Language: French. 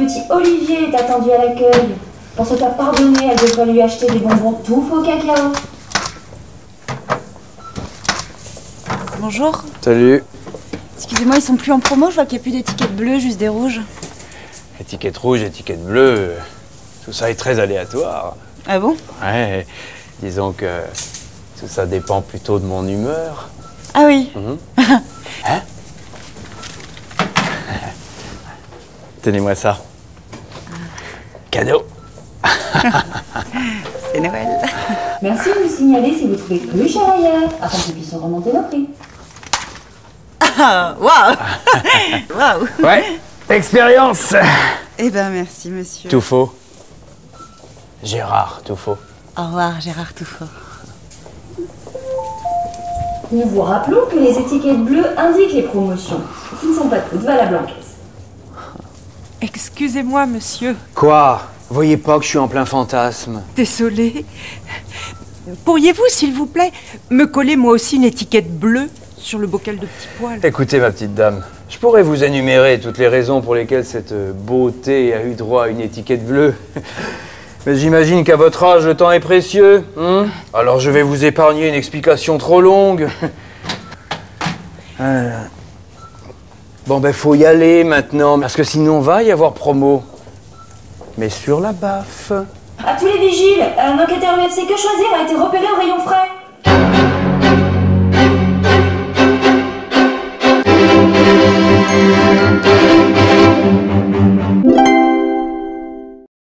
petit Olivier est attendu à l'accueil. Pour se faire pardonner, elle devrait lui acheter des bonbons tout faux cacao. Bonjour. Salut. Excusez-moi, ils sont plus en promo, je vois qu'il n'y a plus d'étiquettes bleues, juste des rouges. Étiquette rouge, étiquette bleue, tout ça est très aléatoire. Ah bon? Ouais, disons que tout ça dépend plutôt de mon humeur. Ah oui. Hein? Tenez-moi ça. Cadeau. C'est Noël. Merci de nous signaler si vous trouvez plus cher ailleurs, afin que nous puissions remonter nos prix. Ah, waouh. Waouh. Ouais, expérience. Eh ben merci, monsieur. Tout faux. Gérard Tout faux. Au revoir, Gérard Touffaut. Nous vous rappelons que les étiquettes bleues indiquent les promotions, qui ne sont pas toutes valables en caisse. Excusez-moi, monsieur. Quoi? Voyez pas que je suis en plein fantasme. Désolée. Pourriez-vous, s'il vous plaît, me coller moi aussi une étiquette bleue sur le bocal de petits pois? Écoutez, ma petite dame, je pourrais vous énumérer toutes les raisons pour lesquelles cette beauté a eu droit à une étiquette bleue. Mais j'imagine qu'à votre âge, le temps est précieux. Alors je vais vous épargner une explication trop longue. Bon, ben faut y aller maintenant, parce que sinon va y avoir promo. Mais sur la baffe. À tous les vigiles, un enquêteur UFC Que Choisir a été repéré au rayon frais.